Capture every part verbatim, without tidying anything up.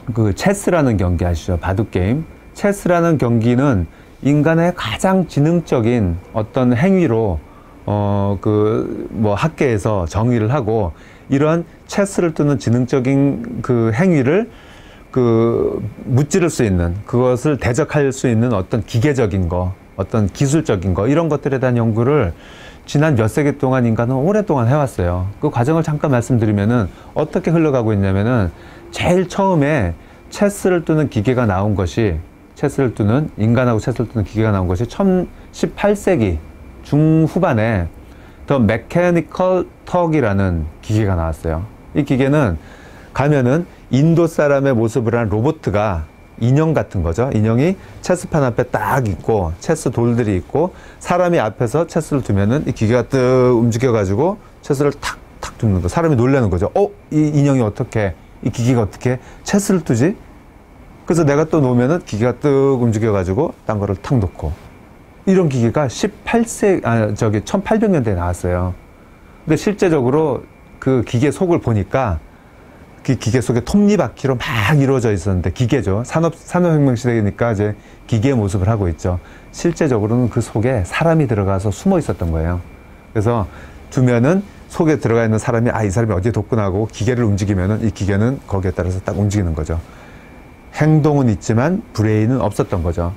그 체스라는 경기 아시죠? 바둑 게임. 체스라는 경기는 인간의 가장 지능적인 어떤 행위로 어 그 뭐 학계에서 정의를 하고, 이런 체스를 두는 지능적인 그 행위를 그 무찌를 수 있는, 그것을 대적할 수 있는 어떤 기계적인 거, 어떤 기술적인 거, 이런 것들에 대한 연구를 지난 몇 세기 동안 인간은 오랫동안 해왔어요. 그 과정을 잠깐 말씀드리면은 어떻게 흘러가고 있냐면은, 제일 처음에 체스를 두는 기계가 나온 것이, 체스를 두는, 인간하고 체스를 두는 기계가 나온 것이 십팔 세기 중후반에 더 메커니컬 턱이라는 기계가 나왔어요. 이 기계는 가면은 인도 사람의 모습을 한 로봇가, 인형 같은 거죠. 인형이 체스판 앞에 딱 있고, 체스 돌들이 있고, 사람이 앞에서 체스를 두면은 이 기계가 뜨 움직여가지고 체스를 탁탁 두는 거. 사람이 놀라는 거죠. 어? 이 인형이 어떻게, 이 기계가 어떻게 체스를 두지? 그래서 내가 또 놓으면은 기계가 뜩 움직여가지고 딴 거를 탁 놓고. 이런 기계가 십팔 세, 아, 저기 천팔백 년대에 나왔어요. 근데 실제적으로 그 기계 속을 보니까 그 기계 속에 톱니바퀴로 막 이루어져 있었는데, 기계죠. 산업, 산업혁명 시대니까 이제 기계의 모습을 하고 있죠. 실제적으로는 그 속에 사람이 들어가서 숨어 있었던 거예요. 그래서 두면은 속에 들어가 있는 사람이, 아, 이 사람이 어디에 뒀구나 하고 기계를 움직이면은 이 기계는 거기에 따라서 딱 움직이는 거죠. 행동은 있지만 브레인은 없었던 거죠.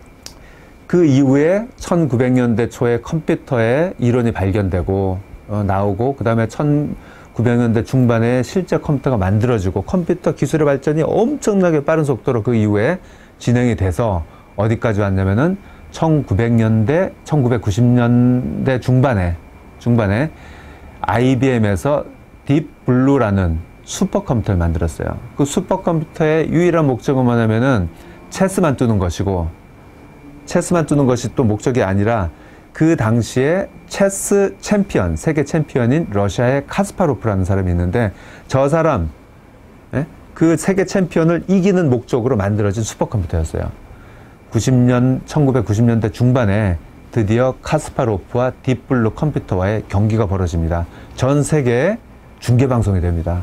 그 이후에 천구백 년대 초에 컴퓨터의 이론이 발견되고 어, 나오고, 그 다음에 천구백 년대 중반에 실제 컴퓨터가 만들어지고, 컴퓨터 기술의 발전이 엄청나게 빠른 속도로 그 이후에 진행이 돼서 어디까지 왔냐면은 천구백 년대, 천구백구십 년대 중반에 중반에 아이비엠에서 딥블루라는 슈퍼컴퓨터를 만들었어요. 그 슈퍼컴퓨터의 유일한 목적은 뭐냐면은 체스만 두는 것이고, 체스만 두는 것이 또 목적이 아니라 그 당시에 체스 챔피언, 세계 챔피언인 러시아의 카스파로프라는 사람이 있는데, 저 사람, 예? 그 세계 챔피언을 이기는 목적으로 만들어진 슈퍼컴퓨터였어요. 구십 년, 천구백구십 년대 중반에 드디어 카스파로프와 딥블루 컴퓨터와의 경기가 벌어집니다. 전 세계에 중계방송이 됩니다.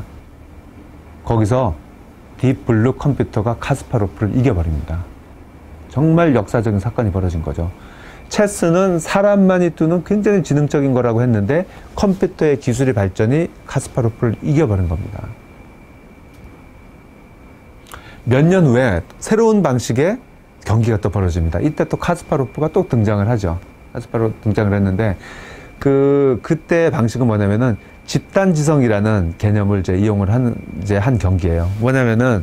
거기서 딥블루 컴퓨터가 카스파로프를 이겨버립니다. 정말 역사적인 사건이 벌어진 거죠. 체스는 사람만이 두는 굉장히 지능적인 거라고 했는데, 컴퓨터의 기술의 발전이 카스파로프를 이겨버린 겁니다. 몇 년 후에 새로운 방식의 경기가 또 벌어집니다. 이때 또 카스파로프가 또 등장을 하죠. 카스파로프 등장을 했는데, 그, 그때 방식은 뭐냐면은 집단지성이라는 개념을 이제 이용을 하는, 이제 한 경기예요. 뭐냐면은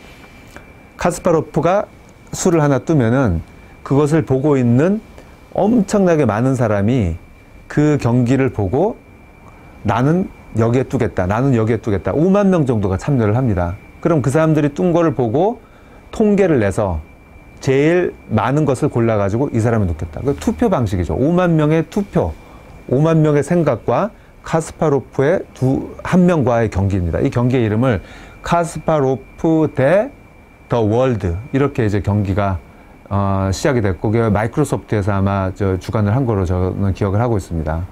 카스파로프가 수를 하나 뜨면은 그것을 보고 있는 엄청나게 많은 사람이 그 경기를 보고, 나는 여기에 두겠다, 나는 여기에 두겠다, 오만 명 정도가 참여를 합니다. 그럼 그 사람들이 뜬 거를 보고 통계를 내서 제일 많은 것을 골라가지고 이 사람을 놓겠다. 그 투표 방식이죠. 오만 명의 투표, 오만 명의 생각과 카스파로프의 두, 한 명과의 경기입니다. 이 경기의 이름을 카스파로프 대 더 월드, 이렇게 이제 경기가 어, 시작이 됐고, 그게 마이크로소프트에서 아마 저 주관을 한 거로 저는 기억을 하고 있습니다.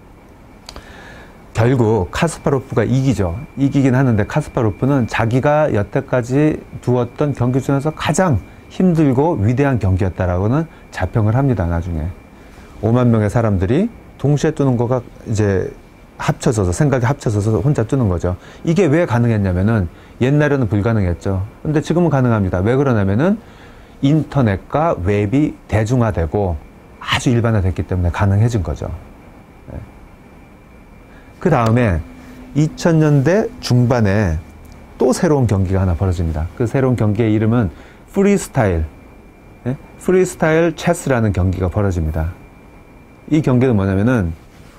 결국 카스파로프가 이기죠. 이기긴 하는데, 카스파로프는 자기가 여태까지 두었던 경기 중에서 가장 힘들고 위대한 경기였다라고는 자평을 합니다. 나중에 오만 명의 사람들이 동시에 뜨는 거가 이제 합쳐져서, 생각이 합쳐져서 혼자 뜨는 거죠. 이게 왜 가능했냐면은, 옛날에는 불가능했죠. 근데 지금은 가능합니다. 왜 그러냐면은 인터넷과 웹이 대중화되고 아주 일반화됐기 때문에 가능해진 거죠. 네. 그 다음에 이천 년대 중반에 또 새로운 경기가 하나 벌어집니다. 그 새로운 경기의 이름은 프리스타일, 네? 프리스타일 체스라는 경기가 벌어집니다. 이 경기는 뭐냐면은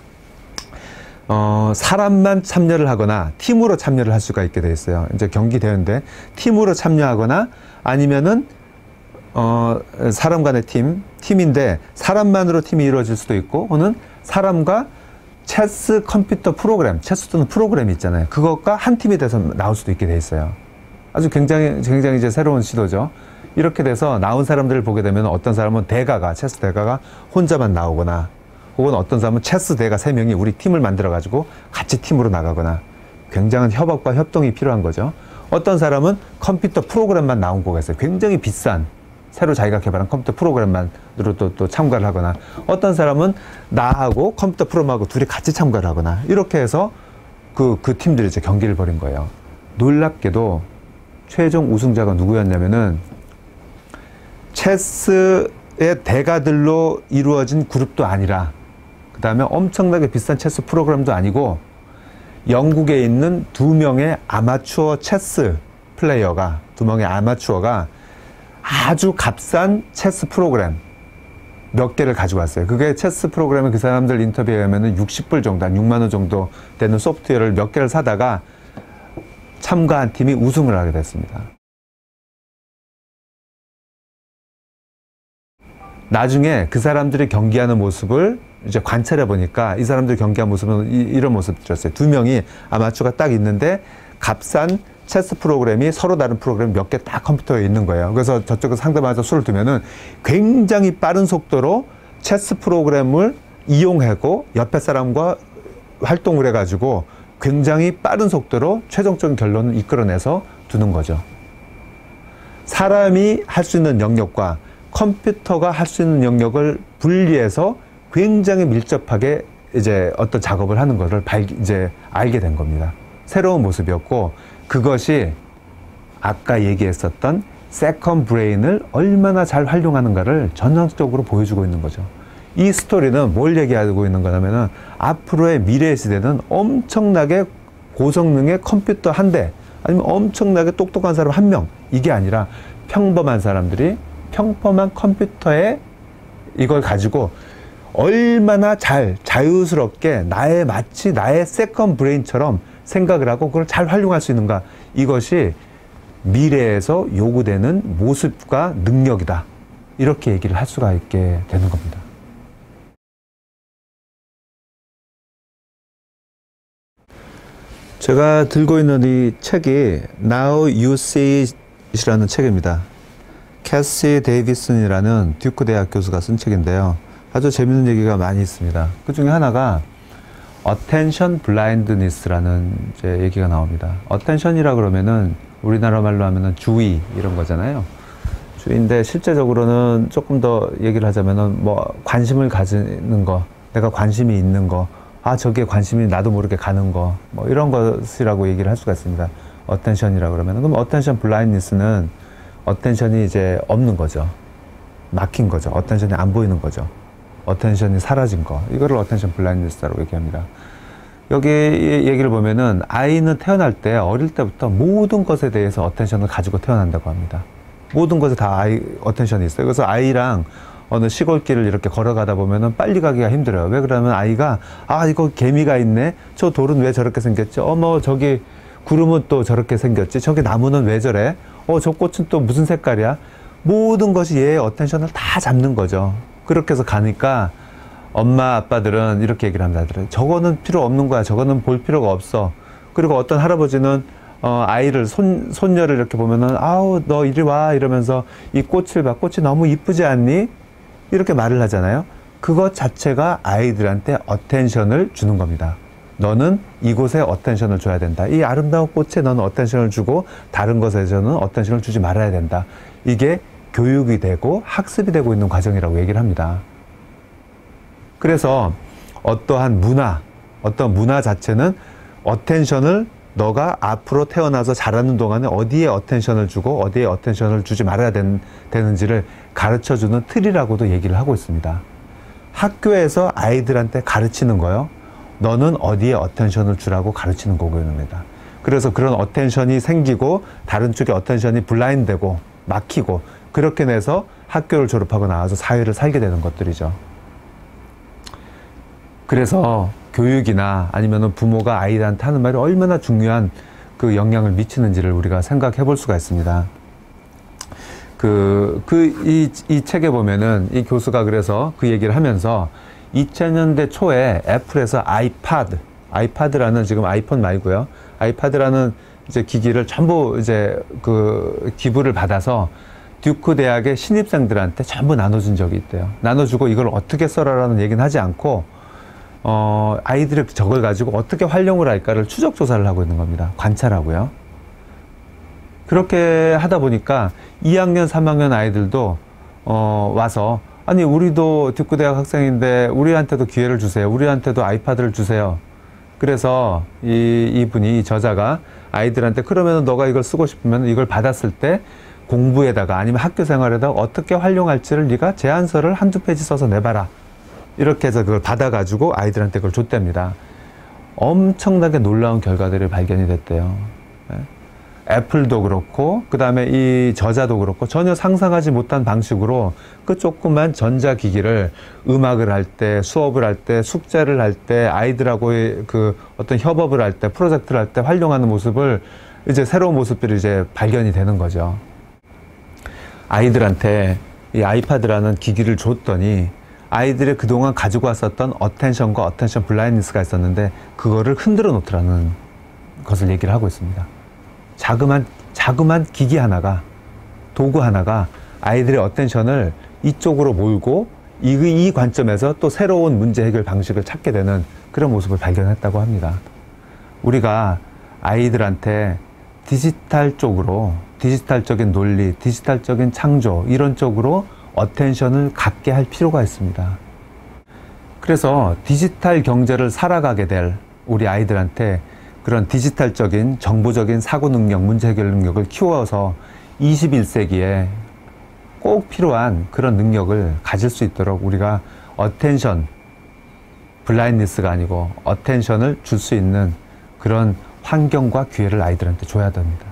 어, 사람만 참여를 하거나 팀으로 참여를 할 수가 있게 돼 있어요. 이제 경기 대회인데 팀으로 참여하거나, 아니면은 어, 사람 간의 팀, 팀인데 사람만으로 팀이 이루어질 수도 있고, 혹은 사람과 체스 컴퓨터 프로그램, 체스 두는 프로그램이 있잖아요. 그것과 한 팀이 돼서 나올 수도 있게 돼 있어요. 아주 굉장히 굉장히 이제 새로운 시도죠. 이렇게 돼서 나온 사람들을 보게 되면, 어떤 사람은 대가가, 체스 대가가 혼자만 나오거나, 혹은 어떤 사람은 체스 대가 세 명이 우리 팀을 만들어 가지고 같이 팀으로 나가거나, 굉장한 협업과 협동이 필요한 거죠. 어떤 사람은 컴퓨터 프로그램만 나온 거가 있어요. 굉장히 비싼 새로 자기가 개발한 컴퓨터 프로그램만으로 또, 또 참가를 하거나, 어떤 사람은 나하고 컴퓨터 프로그램하고 둘이 같이 참가를 하거나, 이렇게 해서 그, 그 팀들이 이제 경기를 벌인 거예요. 놀랍게도 최종 우승자가 누구였냐면은 체스의 대가들로 이루어진 그룹도 아니라, 그 다음에 엄청나게 비싼 체스 프로그램도 아니고, 영국에 있는 두 명의 아마추어 체스 플레이어가, 두 명의 아마추어가 아주 값싼 체스 프로그램 몇 개를 가지고 왔어요. 그게 체스 프로그램을 그 사람들 인터뷰에 하면은 육십 불 정도, 한 육만 원 정도 되는 소프트웨어를 몇 개를 사다가 참가한 팀이 우승을 하게 됐습니다. 나중에 그 사람들이 경기하는 모습을 이제 관찰해 보니까 이 사람들이 경기한 모습은 이, 이런 모습이었어요. 두 명이 아마추어가 딱 있는데 값싼 체스 프로그램이 서로 다른 프로그램 몇 개 딱 컴퓨터에 있는 거예요. 그래서 저쪽에 상대방에서 수를 두면은 굉장히 빠른 속도로 체스 프로그램을 이용하고 옆에 사람과 활동을 해가지고 굉장히 빠른 속도로 최종적인 결론을 이끌어내서 두는 거죠. 사람이 할 수 있는 영역과 컴퓨터가 할 수 있는 영역을 분리해서 굉장히 밀접하게 이제 어떤 작업을 하는 것을 발, 이제 알게 된 겁니다. 새로운 모습이었고, 그것이 아까 얘기했었던 세컨드 브레인을 얼마나 잘 활용하는가를 전형적으로 보여주고 있는 거죠. 이 스토리는 뭘 얘기하고 있는 거냐면은 앞으로의 미래의 시대는 엄청나게 고성능의 컴퓨터 한 대, 아니면 엄청나게 똑똑한 사람 한 명, 이게 아니라 평범한 사람들이 평범한 컴퓨터에 이걸 가지고 얼마나 잘 자유스럽게 나의 마치 나의 세컨드 브레인처럼 생각을 하고 그걸 잘 활용할 수 있는가, 이것이 미래에서 요구되는 모습과 능력이다, 이렇게 얘기를 할 수가 있게 되는 겁니다. 제가 들고 있는 이 책이 Now You See It이라는 책입니다. 캐시 데이비슨이라는 듀크 대학 교수가 쓴 책인데요. 아주 재밌는 얘기가 많이 있습니다. 그 중에 하나가 attention blindness라는 이제 얘기가 나옵니다. attention이라 그러면은 우리나라 말로 하면은 주의 이런 거잖아요. 주의인데 실제적으로는 조금 더 얘기를 하자면은 뭐 관심을 가지는 거, 내가 관심이 있는 거, 아 저기에 관심이 나도 모르게 가는 거, 뭐 이런 것이라고 얘기를 할 수가 있습니다. attention이라 그러면은. 그럼 attention blindness는 attention이 이제 없는 거죠. 막힌 거죠. attention이 안 보이는 거죠. 어텐션이 사라진 거, 이거를 어텐션 블라인드니스라고 얘기합니다. 여기 얘기를 보면은 아이는 태어날 때, 어릴 때부터 모든 것에 대해서 어텐션을 가지고 태어난다고 합니다. 모든 것에 다 아이 어텐션이 있어요. 그래서 아이랑 어느 시골길을 이렇게 걸어가다 보면은 빨리 가기가 힘들어요. 왜 그러면 아이가, 아 이거 개미가 있네, 저 돌은 왜 저렇게 생겼지, 어머 저기 구름은 또 저렇게 생겼지, 저기 나무는 왜 저래, 어 저 꽃은 또 무슨 색깔이야, 모든 것이 얘의 어텐션을 다 잡는 거죠. 그렇게 해서 가니까 엄마 아빠들은 이렇게 얘기를 합니다. 저거는 필요 없는 거야, 저거는 볼 필요가 없어. 그리고 어떤 할아버지는 어, 아이를, 손, 손녀를 이렇게 보면은 아우 너 이리 와 이러면서 이 꽃을 봐, 꽃이 너무 이쁘지 않니? 이렇게 말을 하잖아요. 그것 자체가 아이들한테 어텐션을 주는 겁니다. 너는 이곳에 어텐션을 줘야 된다. 이 아름다운 꽃에 너는 어텐션을 주고 다른 것에서는 어텐션을 주지 말아야 된다. 이게 교육이 되고 학습이 되고 있는 과정이라고 얘기를 합니다. 그래서 어떠한 문화, 어떤 문화 자체는 어텐션을 너가 앞으로 태어나서 자라는 동안에 어디에 어텐션을 주고 어디에 어텐션을 주지 말아야 된, 되는지를 가르쳐주는 틀이라고도 얘기를 하고 있습니다. 학교에서 아이들한테 가르치는 거요, 너는 어디에 어텐션을 주라고 가르치는 거고입니다. 그래서 그런 어텐션이 생기고 다른 쪽에 어텐션이 블라인드되고 막히고, 그렇게 내서 학교를 졸업하고 나와서 사회를 살게 되는 것들이죠. 그래서 교육이나 아니면 부모가 아이들한테 하는 말이 얼마나 중요한 그 영향을 미치는지를 우리가 생각해 볼 수가 있습니다. 그, 그, 이, 이 책에 보면은 이 교수가 그래서 그 얘기를 하면서 이천 년대 초에 애플에서 아이팟, 아이팟라는 지금 아이폰 말고요, 아이팟라는 이제 기기를 전부 이제 그 기부를 받아서 듀크 대학의 신입생들한테 전부 나눠준 적이 있대요. 나눠주고 이걸 어떻게 써라라는 얘기는 하지 않고, 어, 아이들이 저걸 가지고 어떻게 활용을 할까를 추적 조사를 하고 있는 겁니다. 관찰하고요. 그렇게 하다 보니까 이 학년, 삼 학년 아이들도 어, 와서 아니 우리도 뒷구대학 학생인데 우리한테도 기회를 주세요. 우리한테도 아이패드를 주세요. 그래서 이, 이분이 이 저자가 아이들한테 그러면 너가 이걸 쓰고 싶으면 이걸 받았을 때 공부에다가 아니면 학교 생활에다가 어떻게 활용할지를 네가 제안서를 한두 페이지 써서 내봐라. 이렇게 해서 그걸 받아가지고 아이들한테 그걸 줬답니다. 엄청나게 놀라운 결과들이 발견이 됐대요. 애플도 그렇고 그 다음에 이 저자도 그렇고 전혀 상상하지 못한 방식으로 그 조그만 전자기기를 음악을 할 때, 수업을 할 때, 숙제를 할 때, 아이들하고의 그 어떤 협업을 할 때, 프로젝트를 할 때 활용하는 모습을 이제 새로운 모습들이 이제 발견이 되는 거죠. 아이들한테 이 아이패드라는 기기를 줬더니 아이들이 그동안 가지고 왔었던 어텐션과 어텐션 블라인드니스가 있었는데 그거를 흔들어 놓더라는 것을 얘기를 하고 있습니다. 자그만, 자그만 기기 하나가, 도구 하나가 아이들의 어텐션을 이쪽으로 몰고 이, 이 관점에서 또 새로운 문제 해결 방식을 찾게 되는 그런 모습을 발견했다고 합니다. 우리가 아이들한테 디지털 쪽으로, 디지털적인 논리, 디지털적인 창조, 이런 쪽으로 어텐션을 갖게 할 필요가 있습니다. 그래서 디지털 경제를 살아가게 될 우리 아이들한테 그런 디지털적인 정보적인 사고 능력, 문제 해결 능력을 키워서 이십일 세기에 꼭 필요한 그런 능력을 가질 수 있도록 우리가 어텐션, 블라인드니스가 아니고 어텐션을 줄 수 있는 그런 환경과 기회를 아이들한테 줘야 됩니다.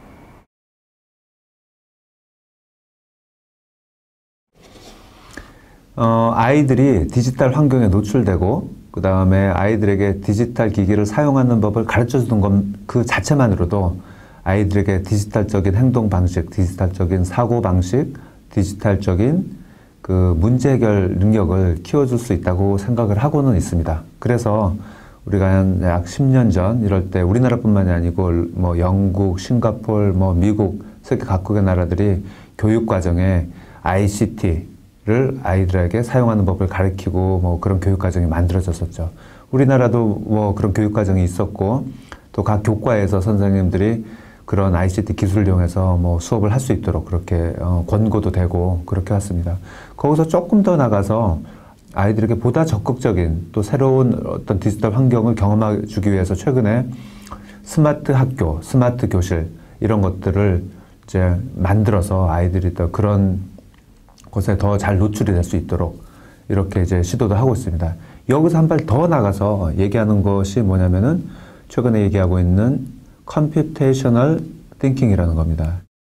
어, 아이들이 디지털 환경에 노출되고 그 다음에 아이들에게 디지털 기기를 사용하는 법을 가르쳐 주는 것 그 자체만으로도 아이들에게 디지털적인 행동 방식, 디지털적인 사고 방식, 디지털적인 그 문제 해결 능력을 키워줄 수 있다고 생각을 하고는 있습니다. 그래서 우리가 한 약 십 년 전 이럴 때 우리나라뿐만이 아니고 뭐 영국, 싱가포르, 뭐 미국, 세계 각국의 나라들이 교육 과정에 아이씨티를 아이들에게 사용하는 법을 가르치고 뭐 그런 교육 과정이 만들어졌었죠. 우리나라도 뭐 그런 교육 과정이 있었고 또 각 교과에서 선생님들이 그런 아이씨티 기술을 이용해서 뭐 수업을 할 수 있도록 그렇게 어, 권고도 되고 그렇게 왔습니다. 거기서 조금 더 나가서 아이들에게 보다 적극적인 또 새로운 어떤 디지털 환경을 경험해 주기 위해서 최근에 스마트 학교, 스마트 교실 이런 것들을 이제 만들어서 아이들이 더 그런 곳에 더 잘 노출이 될 수 있도록 이렇게 이제 시도도 하고 있습니다. 여기서 한 발 더 나가서 얘기하는 것이 뭐냐면은 최근에 얘기하고 있는 컴퓨테이셔널 띵킹이라는 겁니다.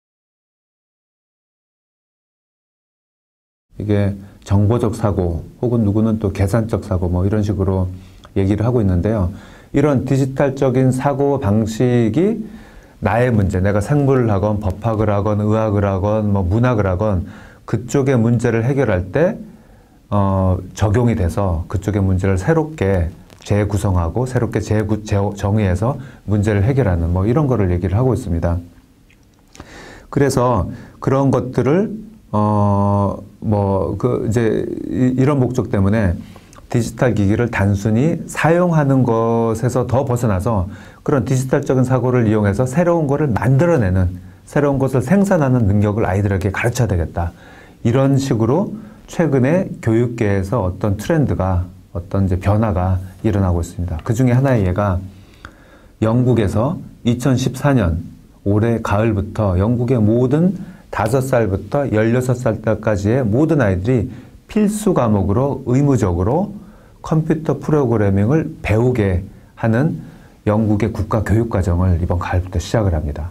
이게 정보적 사고 혹은 누구는 또 계산적 사고 뭐 이런 식으로 얘기를 하고 있는데요. 이런 디지털적인 사고 방식이 나의 문제, 내가 생물을 하건 법학을 하건 의학을 하건 뭐 문학을 하건 그쪽의 문제를 해결할 때 어, 적용이 돼서 그쪽의 문제를 새롭게 재구성하고 새롭게 재구, 재정의해서 문제를 해결하는 뭐 이런 거를 얘기를 하고 있습니다. 그래서 그런 것들을 어, 뭐, 그, 이제, 이런 목적 때문에 디지털 기기를 단순히 사용하는 것에서 더 벗어나서 그런 디지털적인 사고를 이용해서 새로운 것을 만들어내는, 새로운 것을 생산하는 능력을 아이들에게 가르쳐야 되겠다. 이런 식으로 최근에 교육계에서 어떤 트렌드가, 어떤 이제 변화가 일어나고 있습니다. 그 중에 하나의 예가 영국에서 이천십사 년 올해 가을부터 영국의 모든 다섯 살부터 열여섯 살 때까지의 모든 아이들이 필수 과목으로 의무적으로 컴퓨터 프로그래밍을 배우게 하는 영국의 국가 교육과정을 이번 가을부터 시작을 합니다.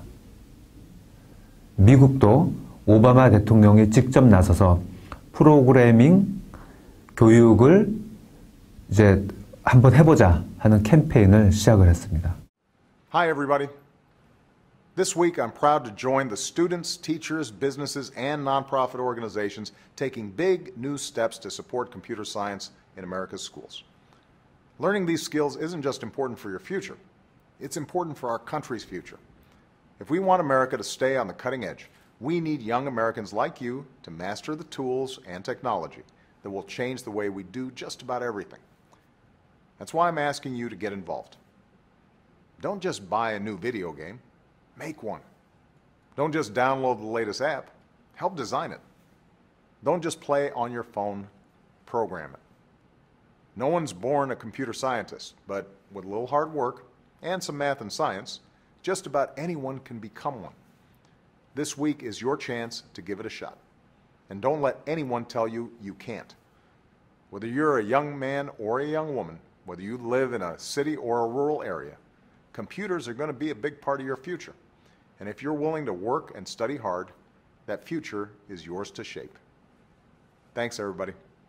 미국도 오바마 대통령이 직접 나서서 프로그래밍 교육을 이제 한번 해보자 하는 캠페인을 시작을 했습니다. Hi everybody. This week, I'm proud to join the students, teachers, businesses, and nonprofit organizations taking big new steps to support computer science in America's schools. Learning these skills isn't just important for your future, it's important for our country's future. If we want America to stay on the cutting edge, we need young Americans like you to master the tools and technology that will change the way we do just about everything. That's why I'm asking you to get involved. Don't just buy a new video game. Make one. Don't just download the latest app. Help design it. Don't just play on your phone, program it. No one's born a computer scientist, but with a little hard work and some math and science, just about anyone can become one. This week is your chance to give it a shot. And don't let anyone tell you you can't. Whether you're a young man or a young woman, whether you live in a city or a rural area, computers are going to be a big part of your future. And if you're willing to work and study hard, that future is yours to shape. Thanks, everybody.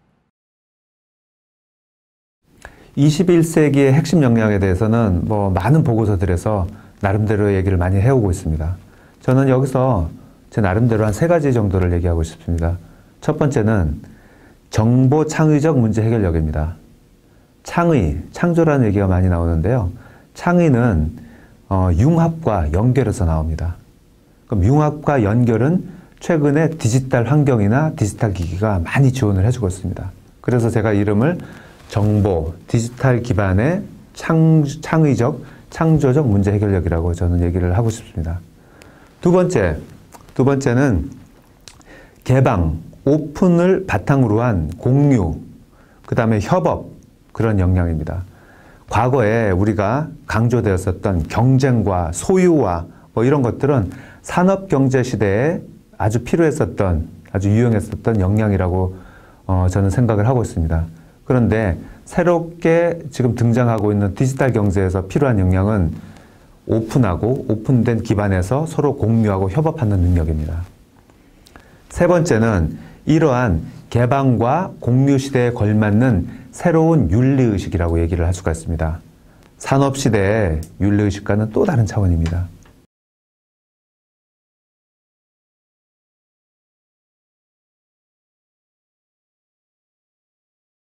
이십일 세기의 핵심 역량에 대해서는 뭐 많은 보고서들에서 나름대로 얘기를 많이 해오고 있습니다. 저는 여기서 제 나름대로 한 세 가지 정도를 얘기하고 싶습니다. 첫 번째는 정보 창의적 문제 해결력입니다. 창의, 창조라는 얘기가 많이 나오는데요. 창의는 어, 융합과 연결해서 나옵니다. 그럼 융합과 연결은 최근에 디지털 환경이나 디지털 기기가 많이 지원을 해주고 있습니다. 그래서 제가 이름을 정보, 디지털 기반의 창, 창의적, 창조적 문제 해결력이라고 저는 얘기를 하고 싶습니다. 두 번째, 두 번째는 개방, 오픈을 바탕으로 한 공유, 그 다음에 협업, 그런 역량입니다. 과거에 우리가 강조되었었던 경쟁과 소유와 뭐 이런 것들은 산업경제 시대에 아주 필요했었던, 아주 유용했었던 역량이라고 어, 저는 생각을 하고 있습니다. 그런데 새롭게 지금 등장하고 있는 디지털 경제에서 필요한 역량은 오픈하고 오픈된 기반에서 서로 공유하고 협업하는 능력입니다. 세 번째는 이러한 개방과 공유 시대에 걸맞는 새로운 윤리의식이라고 얘기를 할 수가 있습니다. 산업시대의 윤리의식과는 또 다른 차원입니다.